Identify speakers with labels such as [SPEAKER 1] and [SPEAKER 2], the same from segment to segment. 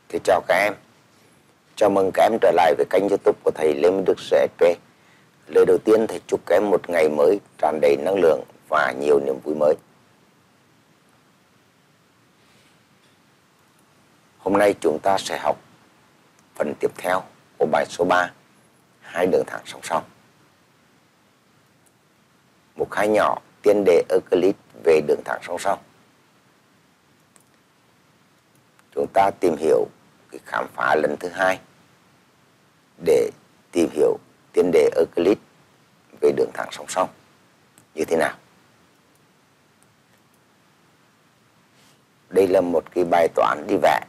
[SPEAKER 1] Thì chào các em, chào mừng các em trở lại với kênh YouTube của thầy Lê Minh Đức CSP. Lời đầu tiên thầy chúc các em một ngày mới tràn đầy năng lượng và nhiều niềm vui mới. Hôm nay chúng ta sẽ học phần tiếp theo của bài số 3, hai đường thẳng song song. Mục 2 nhỏ, tiên đề Euclid về đường thẳng song song. Chúng ta tìm hiểu cái khám phá lần thứ hai để tìm hiểu tiên đề Euclid về đường thẳng song song như thế nào. Đây là một cái bài toán đi vẽ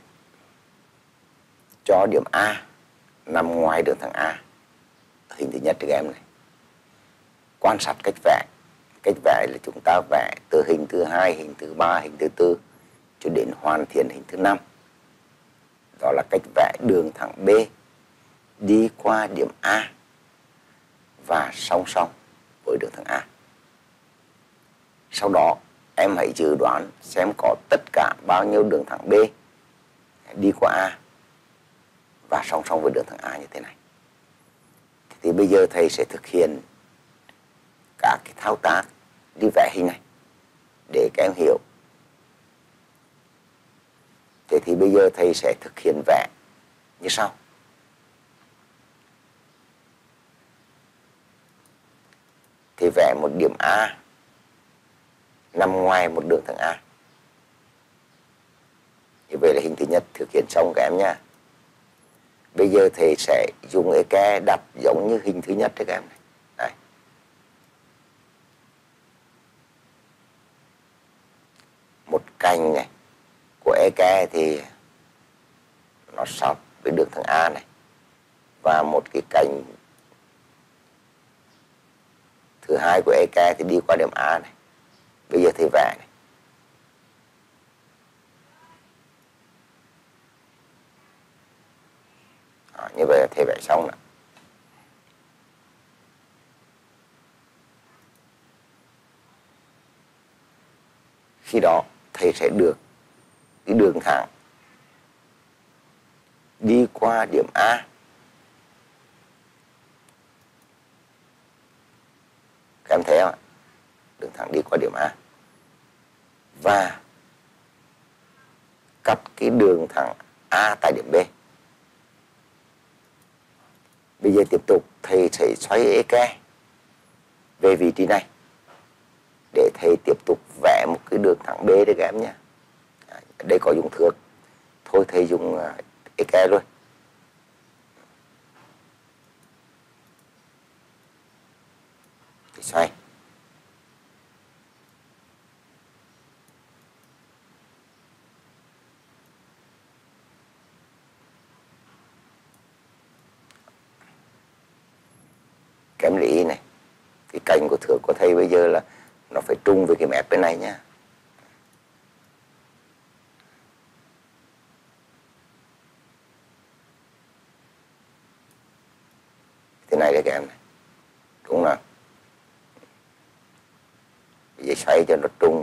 [SPEAKER 1] cho điểm A nằm ngoài đường thẳng A. Hình thứ nhất các em này. Quan sát cách vẽ. Cách vẽ là chúng ta vẽ từ hình thứ hai, hình thứ ba, hình thứ tư cho đến hoàn thiện hình thứ 5. Đó là cách vẽ đường thẳng B đi qua điểm A và song song với đường thẳng A. Sau đó em hãy dự đoán xem có tất cả bao nhiêu đường thẳng B đi qua A và song song với đường thẳng A như thế này. Thì bây giờ thầy sẽ thực hiện các cái thao tác đi vẽ hình này để các em hiểu. Thế thì bây giờ thầy sẽ thực hiện vẽ như sau. Thì vẽ một điểm A nằm ngoài một đường thẳng A. Như vậy là hình thứ nhất thực hiện xong các em nha. Bây giờ thầy sẽ dùng cái ke đặt giống như hình thứ nhất cho các em này. Đây. Một cạnh này của ke thì nó sát với đường thẳng A này. Và một cái cạnh thứ hai của ke thì đi qua điểm A này. Bây giờ thầy vẽ này. Đó, như vậy là thầy vẽ xong rồi. Khi đó thầy sẽ được cái đường thẳng đi qua điểm A. Các em thấy không ạ? Đường thẳng đi qua điểm A. Và cắt cái đường thẳng A tại điểm B. Bây giờ tiếp tục thầy sẽ xoay ke về vị trí này để thầy tiếp tục vẽ một cái đường thẳng B để các em nhé. Đây có dùng thước. Thôi thầy dùng ke luôn. Thì xoay. Kém lưu ý này. Cái cạnh của thước của thầy bây giờ là nó phải trùng với cái mép bên này nhá. Thế này đấy các em này. Đúng không? Bây giờ xoay cho nó trùng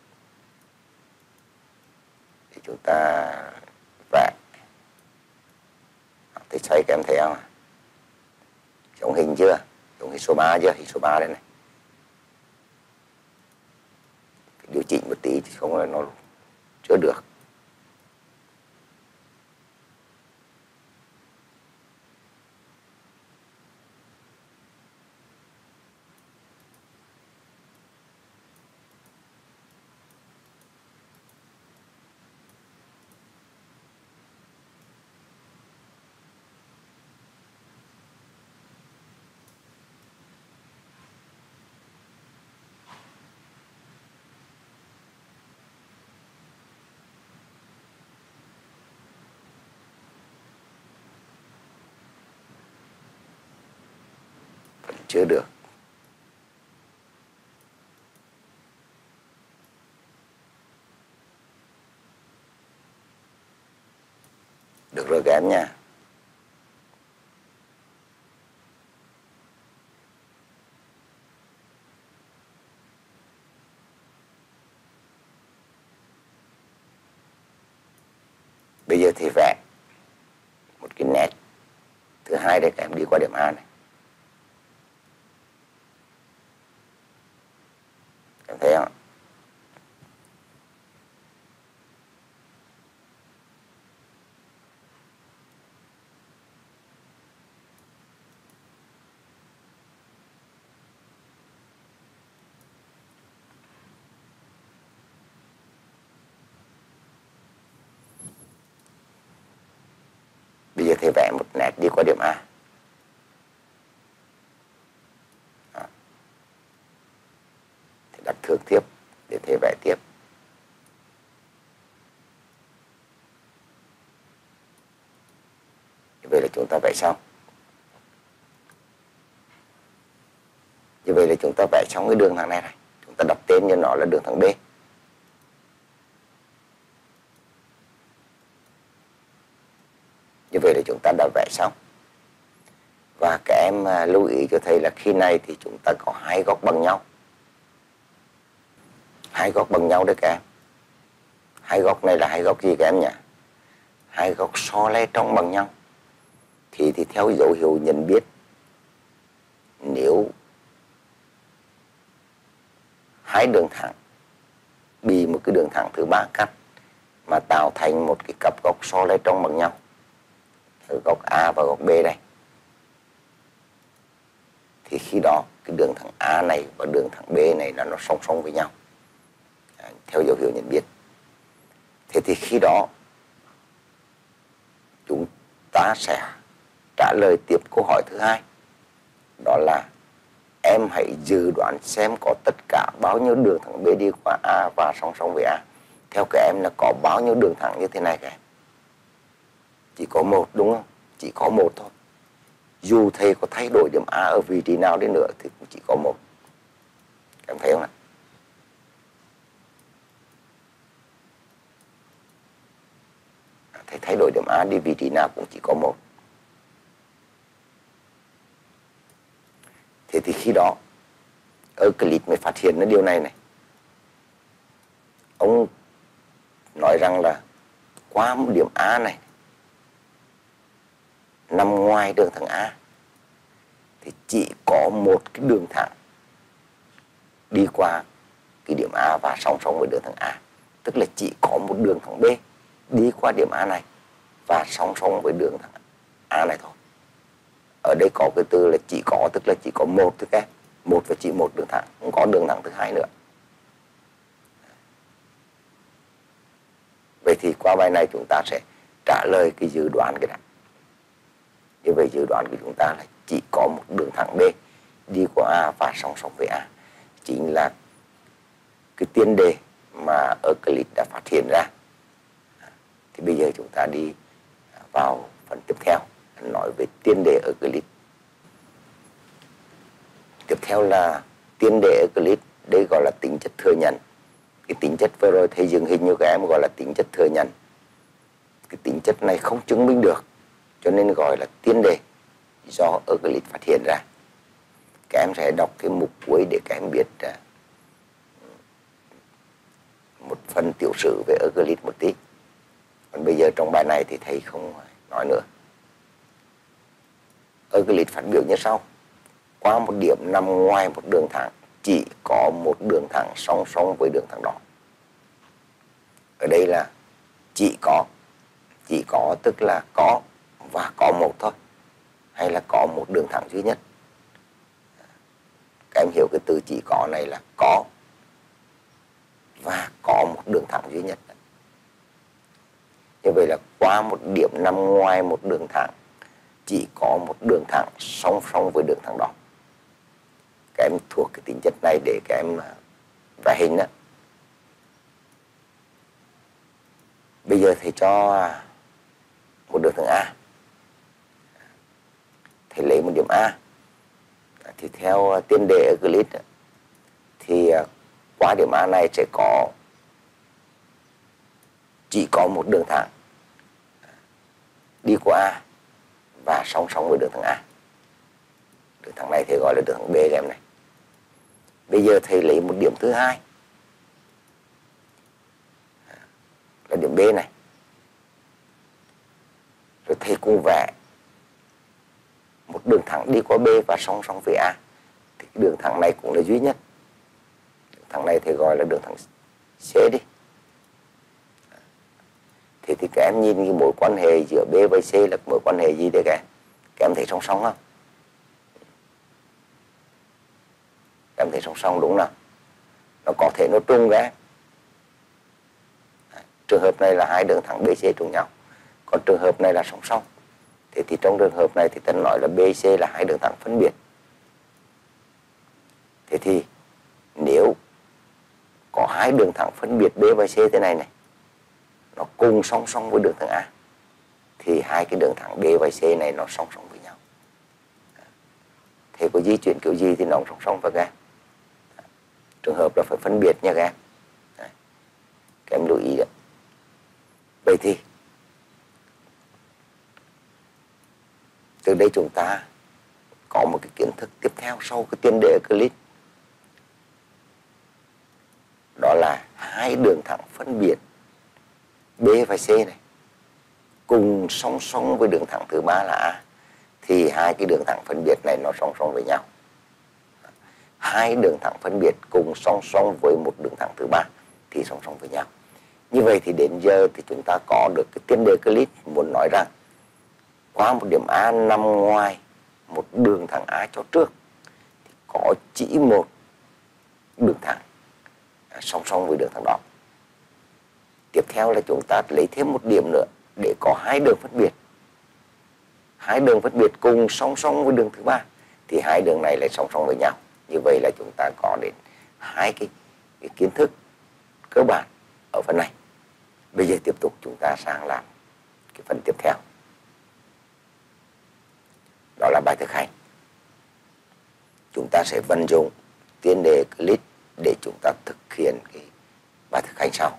[SPEAKER 1] thì chúng ta vẽ. Thì xoay các em thấy không? Giống hình chưa? Giống hình số 3 chưa? Hình số 3 đây này. Phải điều chỉnh một tí thì không là nó chưa được. Chưa được. Được rồi các em nha. Bây giờ thì vẽ 2 để các em đi qua điểm A này. Em thấy không? Bây giờ thầy vẽ một nét đi qua điểm A. Thầy đặt thước tiếp để thầy vẽ tiếp. Như vậy là chúng ta vẽ xong. Như vậy là chúng ta vẽ xong cái đường thẳng này này. Chúng ta đặt tên cho nó là đường thẳng B. Như vậy là chúng ta đã vẽ xong. Và các em lưu ý cho thầy là khi này thì chúng ta có 2 góc bằng nhau. 2 góc bằng nhau đấy các em. 2 góc này là 2 góc gì các em nhỉ? 2 góc so le trong bằng nhau. Thì theo dấu hiệu nhận biết, nếu 2 đường thẳng bị một cái đường thẳng thứ 3 cắt mà tạo thành một cái cặp góc so le trong bằng nhau, góc A và góc B đây, thì khi đó cái đường thẳng A này và đường thẳng B này là nó song song với nhau, theo dấu hiệu nhận biết. Thế thì khi đó chúng ta sẽ trả lời tiếp câu hỏi thứ 2, đó là em hãy dự đoán xem có tất cả bao nhiêu đường thẳng B đi qua A và song song với A. Theo các em là có bao nhiêu đường thẳng như thế này các em? Chỉ có 1 đúng không? Chỉ có 1 thôi. Dù thầy có thay đổi điểm A ở vị trí nào đi nữa thì cũng chỉ có 1. Em thấy không ạ? Thầy thay đổi điểm A đi vị trí nào cũng chỉ có 1. Thế thì khi đó Euclid mới phát hiện ra điều này này. Ông nói rằng là qua một điểm A này nằm ngoài đường thẳng A thì chỉ có một cái đường thẳng đi qua cái điểm A và song song với đường thẳng A. Tức là chỉ có một đường thẳng B đi qua điểm A này và song song với đường thẳng A này thôi. Ở đây có cái từ là chỉ có, tức là chỉ có 1 thôi các em. 1 và chỉ 1 đường thẳng, không có đường thẳng thứ 2 nữa. Vậy thì qua bài này chúng ta sẽ trả lời cái dự đoán cái này. Như vậy dự đoán của chúng ta là chỉ có một đường thẳng B đi qua A và song song với A. Chính là cái tiền đề mà Euclid đã phát hiện ra. Thì bây giờ chúng ta đi vào phần tiếp theo, nói về tiền đề Euclid. Tiếp theo là tiền đề Euclid, đây gọi là tính chất thừa nhận. Cái tính chất vừa rồi thầy dựng hình như các em gọi là tính chất thừa nhận. Cái tính chất này không chứng minh được, cho nên gọi là tiền đề do Euclid phát hiện ra. Các em sẽ đọc cái mục cuối để các em biết một phần tiểu sử về Euclid một tí. Còn bây giờ trong bài này thì thầy không nói nữa. Euclid phát biểu như sau: qua một điểm nằm ngoài một đường thẳng, chỉ có một đường thẳng song song với đường thẳng đó. Ở đây là chỉ có tức là có và có một thôi, hay là có một đường thẳng duy nhất. Các em hiểu cái từ chỉ có này là có và có một đường thẳng duy nhất. Như vậy là qua một điểm nằm ngoài một đường thẳng, chỉ có một đường thẳng song song với đường thẳng đó. Các em thuộc cái tính chất này để các em vẽ hình đó. Bây giờ thầy cho một đường thẳng A. Thầy lấy một điểm A. Thì theo tiền đề Euclid thì qua điểm A này sẽ chỉ có một đường thẳng đi qua A và song song với đường thẳng A. Đường thẳng này thầy gọi là đường thẳng B các em này. Bây giờ thầy lấy một điểm thứ hai là điểm B này. Rồi thầy cùng vẽ một đường thẳng đi qua B và song song với A, thì cái đường thẳng này cũng là duy nhất. Đường thẳng này thì gọi là đường thẳng C đi. Thì các em nhìn cái mối quan hệ giữa B với C là mối quan hệ gì đấy các em thấy song song không? Các em thấy song song đúng không? Nó có thể nó trùng ra. Trường hợp này là hai đường thẳng BC trùng nhau, còn trường hợp này là song song. Thế thì trong trường hợp này thì ta nói là BC là hai đường thẳng phân biệt. Thế thì nếu có hai đường thẳng phân biệt B và C thế này này, nó cùng song song với đường thẳng A, thì hai cái đường thẳng B và C này nó song song với nhau. Thế có di chuyển kiểu gì thì nó song song với các em. Trường hợp là phải phân biệt nha các em. Các em lưu ý đấy. Vậy thì từ đây chúng ta có một cái kiến thức tiếp theo sau cái tiền đề Euclid. Đó là hai đường thẳng phân biệt B và C này cùng song song với đường thẳng thứ ba là A, thì hai cái đường thẳng phân biệt này nó song song với nhau. Hai đường thẳng phân biệt cùng song song với một đường thẳng thứ ba thì song song với nhau. Như vậy thì đến giờ thì chúng ta có được cái tiền đề Euclid muốn nói rằng qua một điểm A nằm ngoài một đường thẳng A cho trước thì có chỉ một đường thẳng song song với đường thẳng đó. Tiếp theo là chúng ta lấy thêm một điểm nữa để có hai đường phân biệt. Hai đường phân biệt cùng song song với đường thứ ba thì hai đường này lại song song với nhau. Như vậy là chúng ta có đến hai cái kiến thức cơ bản ở phần này. Bây giờ tiếp tục chúng ta sang làm cái phần tiếp theo. Đó là bài thực hành. Chúng ta sẽ vận dụng tiền đề Euclid để chúng ta thực hiện cái bài thực hành sau.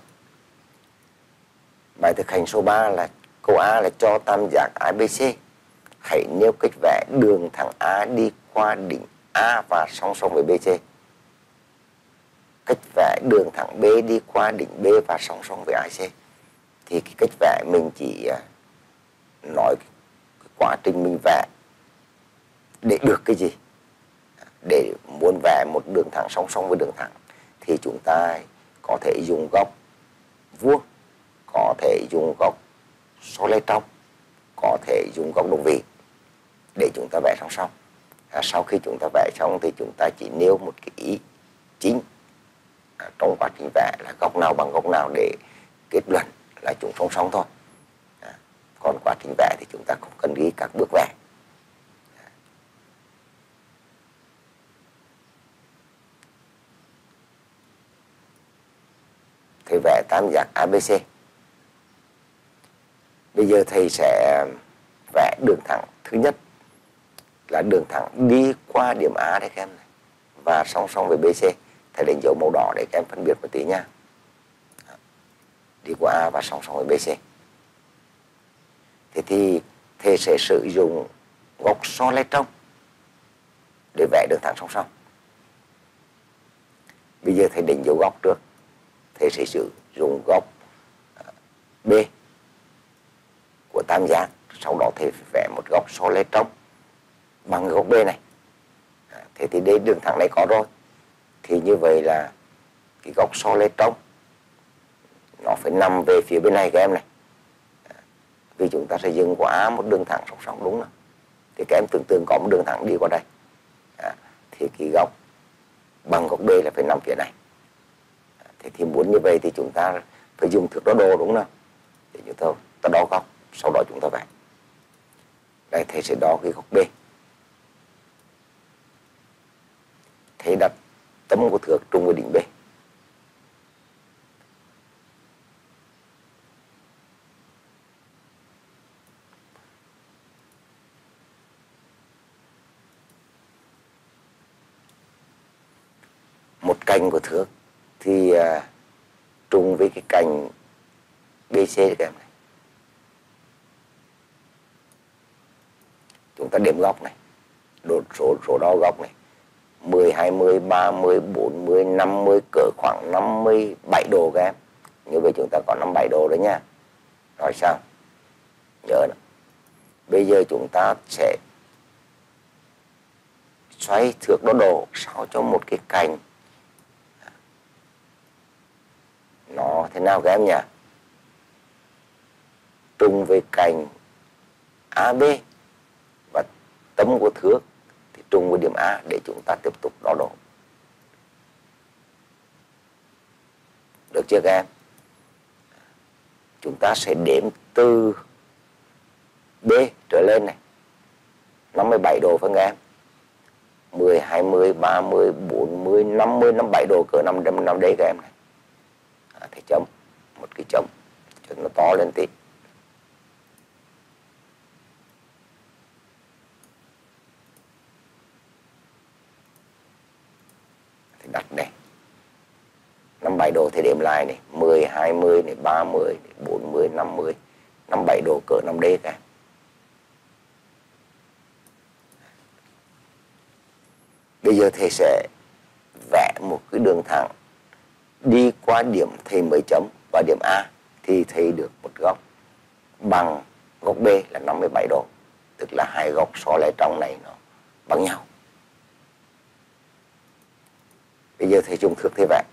[SPEAKER 1] Bài thực hành số 3 là câu A là cho tam giác ABC. Hãy nêu cách vẽ đường thẳng A đi qua đỉnh A và song song với BC. Cách vẽ đường thẳng B đi qua đỉnh B và song song với AC. Thì cái cách vẽ mình chỉ nói cái quá trình mình vẽ để được cái gì. Để muốn vẽ một đường thẳng song song với đường thẳng thì chúng ta có thể dùng góc vuông, có thể dùng góc số lê trong, có thể dùng góc đồng vị để chúng ta vẽ song song. Sau khi chúng ta vẽ xong thì chúng ta chỉ nêu một cái ý chính trong quá trình vẽ là góc nào bằng góc nào để kết luận là chúng song song thôi. Còn quá trình vẽ thì chúng ta không cần ghi các bước vẽ. Thầy vẽ tam giác ABC. Bây giờ thầy sẽ vẽ đường thẳng thứ nhất là đường thẳng đi qua điểm A đấy các em này, và song song với BC. Thầy đánh dấu màu đỏ để các em phân biệt một tí nha. Đi qua A và song song với BC. Thế thì thầy sẽ sử dụng góc so le trong để vẽ đường thẳng song song. Bây giờ thầy đánh dấu góc trước. Thầy sẽ sử dụng góc B của tam giác. Sau đó thầy vẽ một góc so le trong bằng góc B này. Thế thì đây đường thẳng này có rồi. Thì như vậy là cái góc so le trong nó phải nằm về phía bên này các em này. Vì chúng ta sẽ dừng qua một đường thẳng song song đúng không? Thì các em tưởng tượng có một đường thẳng đi qua đây. Thì cái góc bằng góc B là phải nằm phía này. Thế thì muốn như vậy thì chúng ta phải dùng thước đo đồ đúng không? Để chúng ta đo góc, sau đó chúng ta vẽ. Đây thầy sẽ đo cái góc B. Thầy đặt tấm của thước trùng với đỉnh B. Một cạnh của thước thì trùng với cái cạnh BC các em này. Chúng ta đếm góc này, số đo góc này, 10, 20, 30, 40, 50, cỡ khoảng 57 độ các em. Như vậy chúng ta có 57 độ đấy nha. Rồi sao? Nhớ nữa. Bây giờ chúng ta sẽ xoay thước đo độ sao cho một cái cạnh nó thế nào các em nhỉ? Trùng với cạnh AB và tâm của thước thì trùng với điểm A để chúng ta tiếp tục đo độ. Được chưa các em? Chúng ta sẽ đếm từ B trở lên này. 57 độ phải không các em? 10, 20, 30, 40, 50, 57 độ cỡ 5 đấy các em này. Thì chấm, một cái chấm cho nó to lên tí. Thì đặt này. 57 độ thì đếm lại này, 10, 20 này, 30 này, 40, 50, 57 độ cỡ 5 đế các em. Bây giờ thầy sẽ vẽ một cái đường thẳng đi qua điểm thầy mới chấm và điểm A thì thầy được một góc bằng góc B là 57 độ. Tức là hai góc so lại trong này nó bằng nhau. Bây giờ thầy dùng thước thầy vẽ.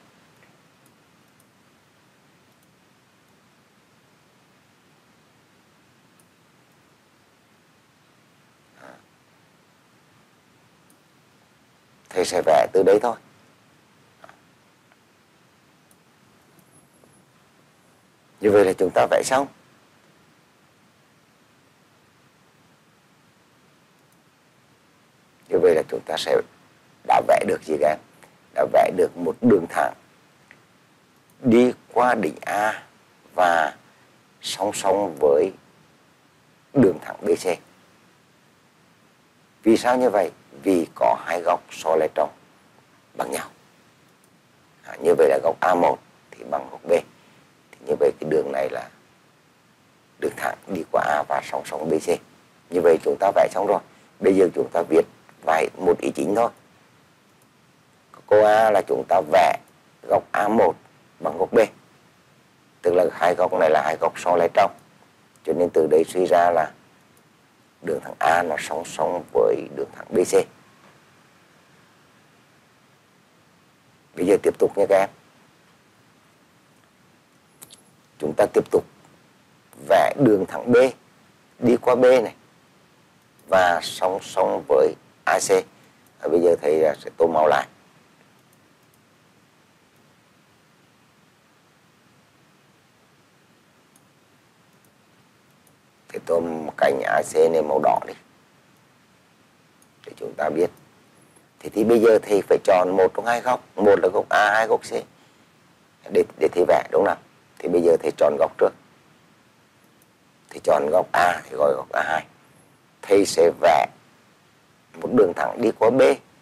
[SPEAKER 1] Thầy sẽ vẽ từ đấy thôi. Như vậy là chúng ta vẽ xong. Như vậy là chúng ta sẽ đã vẽ được gì các em? Đã vẽ được một đường thẳng đi qua đỉnh A và song song với đường thẳng BC. Vì sao như vậy? Vì có hai góc so lại trong bằng nhau. Như vậy là góc A1 thì bằng góc B. Thì như vậy cái đường này là đường thẳng đi qua A và song song BC. Như vậy chúng ta vẽ xong rồi. Bây giờ chúng ta viết vài một ý chính thôi. Câu A là chúng ta vẽ góc A1 bằng góc B. Tức là hai góc này là hai góc so lại trong. Cho nên từ đây suy ra là đường thẳng A nó song song với đường thẳng BC. Bây giờ tiếp tục nha các em. Chúng ta tiếp tục vẽ đường thẳng B đi qua B này và song song với AC. Bây giờ thầy sẽ tô màu lại. Thầy tô cạnh AC này màu đỏ đi để chúng ta biết. Thì bây giờ thầy phải chọn một trong hai góc. Một là góc A, hai góc C để thầy vẽ đúng không? Thì bây giờ thầy chọn góc trước. Thầy chọn góc A thì gọi góc A2. Thầy sẽ vẽ một đường thẳng đi qua B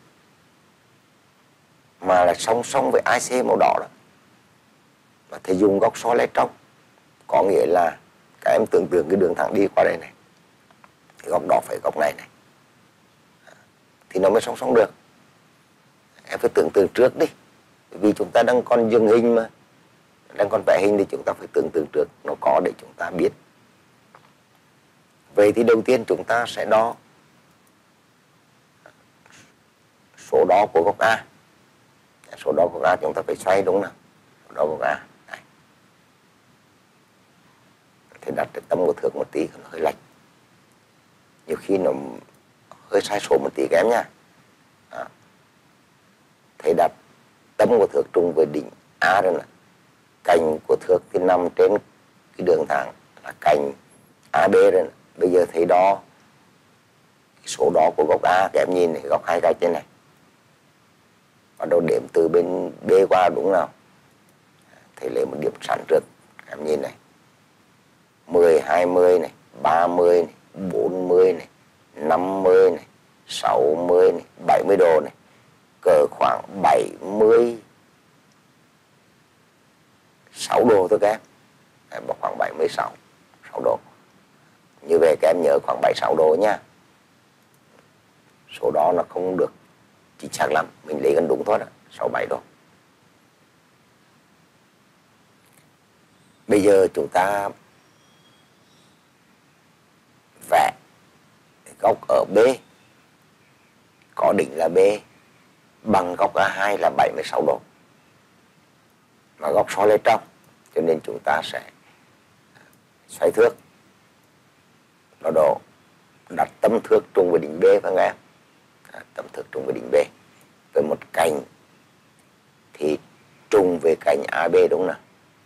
[SPEAKER 1] mà là song song với AC màu đỏ đó. Và thầy dùng góc so lại trong. Có nghĩa là các em tưởng tượng cái đường thẳng đi qua đây này. Thì góc đỏ phải góc này này. Thì nó mới song song được. Em phải tưởng tượng trước đi. Vì chúng ta đang còn dừng hình mà. Đang còn vẽ hình thì chúng ta phải tưởng tượng trước. Nó có để chúng ta biết. Vậy thì đầu tiên chúng ta sẽ đo số đo của góc A. Số đo của góc A chúng ta phải xoay đúng nào. Số đo của góc A. Đây. Thì đặt cái tâm của thước một tí nó hơi lệch. Nhiều khi nó hơi sai số một tí kém nha. Đó. Thầy đặt tâm của thước trùng với đỉnh A rồi nè. Cạnh của thước thì nằm trên cái đường thẳng là cạnh AB rồi nè. Bây giờ thầy đo cái số đo của góc A. Các em nhìn này, góc hai cái trên này. Bắt đầu đếm từ bên B qua đúng nào. Thầy lấy một điểm sẵn trước. Các em nhìn này. 10, 20 này, 30 này, 40 này, 50 này, 60 này, 70 độ này. Cỡ khoảng 76 độ thôi các em. Khoảng 76 độ. Như vậy các em nhớ khoảng 76 độ nha. Số đó nó không được chính xác lắm. Mình lấy gần đúng thôi đó. 67 độ. Bây giờ chúng ta vẽ góc ở B có có đỉnh là B bằng góc A2 là 76 độ. Mà góc soi lên trong, cho nên chúng ta sẽ xoay thước nó độ đặt tấm thước trùng với đỉnh B, phải không em? Tấm thước trùng với đỉnh B với một cạnh thì trùng về cạnh AB, đúng không?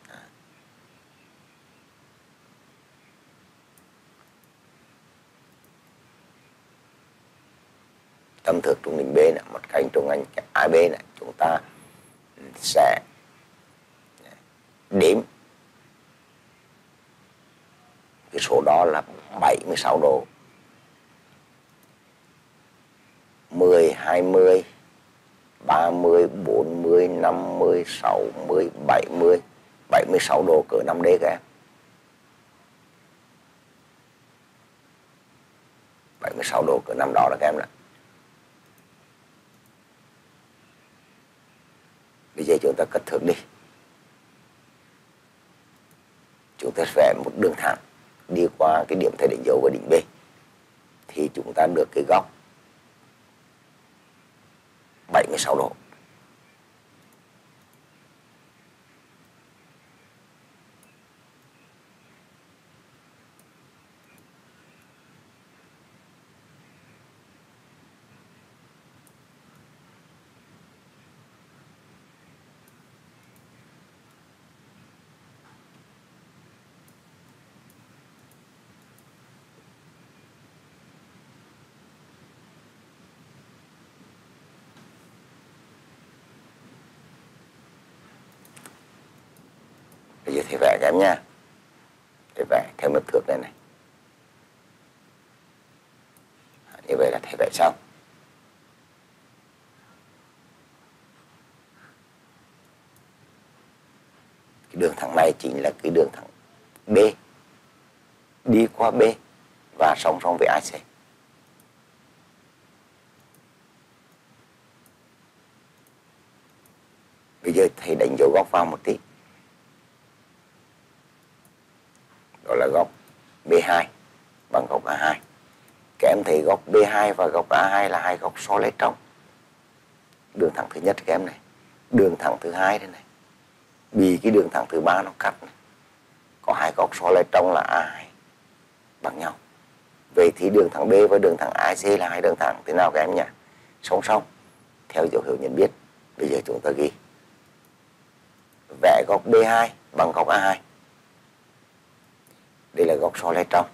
[SPEAKER 1] Tấm thước trùng đỉnh B này, một cạnh trùng cạnh AB này, chúng ta sẽ đếm cái số đó là 76 độ. 10, 20, 30, 40, 50, 60, 70, 76 độ cỡ 5D các em. 76 độ cỡ 5 đó là các em ạ. Bây giờ chúng ta cất thước đi. Chúng ta vẽ một đường thẳng đi qua cái điểm thầy đánh dấu vào đỉnh B. Thì chúng ta được cái góc 76 độ. Bây giờ thầy vẽ các em nha. Thầy vẽ theo mực thước này này. Như vậy là thầy vẽ xong. Cái đường thẳng này chính là cái đường thẳng B đi qua B và song song với AC. Bây giờ thầy đánh dấu góc vào một tí. Đó là góc B2 bằng góc A2. Các em thấy góc B2 và góc A2 là hai góc so lấy trong. Đường thẳng thứ nhất các em này, đường thẳng thứ hai đây này, bị cái đường thẳng thứ ba nó cắt này. Có hai góc so lấy trong là A2 bằng nhau. Vậy thì đường thẳng B và đường thẳng AC là hai đường thẳng thế nào các em nhỉ? Song song theo dấu hiệu nhận biết. Bây giờ chúng ta ghi vẽ góc B2 bằng góc A2. Đây là góc so lấy trong.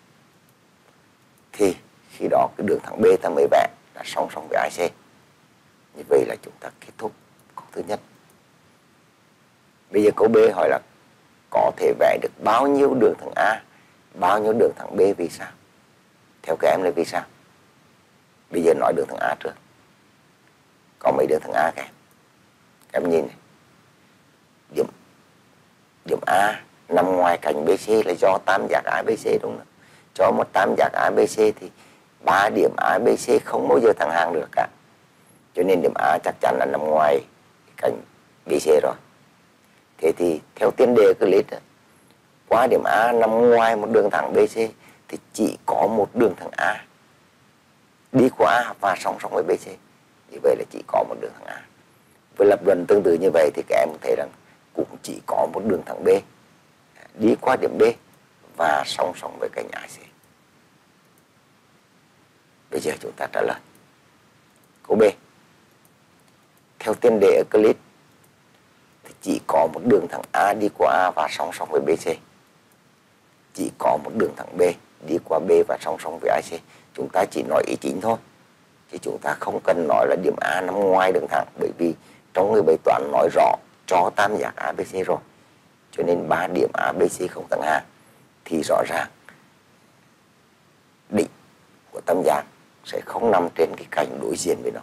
[SPEAKER 1] Thì khi đó cái đường thẳng B ta mới vẽ là song song với AC. Như vậy là chúng ta kết thúc câu thứ nhất. Bây giờ câu B hỏi là có thể vẽ được bao nhiêu đường thẳng A, bao nhiêu đường thẳng B, vì sao? Theo các em là vì sao? Bây giờ nói đường thẳng A trước. Có mấy đường thẳng A các em? Các em nhìn này. Điểm A nằm ngoài cạnh BC là do tam giác ABC, đúng không? Cho một tam giác ABC thì 3 điểm ABC không bao giờ thẳng hàng được cả. Cho nên điểm A chắc chắn là nằm ngoài cạnh BC rồi. Thế thì theo tiên đề của list, qua điểm A nằm ngoài một đường thẳng BC thì chỉ có một đường thẳng A đi qua A và song song với BC. Như vậy là chỉ có một đường thẳng A. Với lập luận tương tự như vậy thì các em thấy rằng cũng chỉ có một đường thẳng B đi qua điểm B và song song với cạnh AC. Bây giờ chúng ta trả lời câu B. Theo tiên đề ở clip thì chỉ có một đường thẳng A đi qua A và song song với BC. Chỉ có một đường thẳng B đi qua B và song song với AC. Chúng ta chỉ nói ý chính thôi, chứ chúng ta không cần nói là điểm A nằm ngoài đường thẳng, bởi vì trong người bài toán nói rõ cho tam giác ABC rồi. Cho nên 3 điểm ABC không thẳng hàng thì rõ ràng đỉnh của tam giác sẽ không nằm trên cái cạnh đối diện với nó.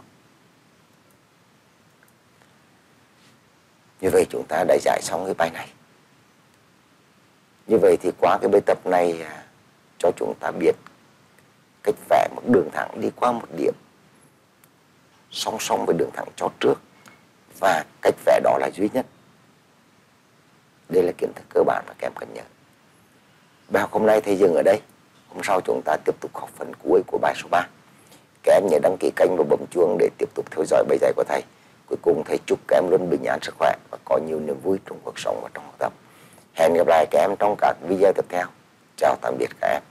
[SPEAKER 1] Như vậy chúng ta đã giải xong cái bài này. Như vậy thì qua cái bài tập này cho chúng ta biết cách vẽ một đường thẳng đi qua một điểm song song với đường thẳng cho trước, và cách vẽ đó là duy nhất. Đây là kiến thức cơ bản mà các em cần nhớ. Bài học hôm nay thầy dừng ở đây. Hôm sau chúng ta tiếp tục học phần cuối của bài số 3. Các em nhớ đăng ký kênh và bấm chuông để tiếp tục theo dõi bài dạy của thầy. Cuối cùng thầy chúc các em luôn bình an sức khỏe và có nhiều niềm vui trong cuộc sống và trong học tập. Hẹn gặp lại các em trong các video tiếp theo. Chào tạm biệt các em.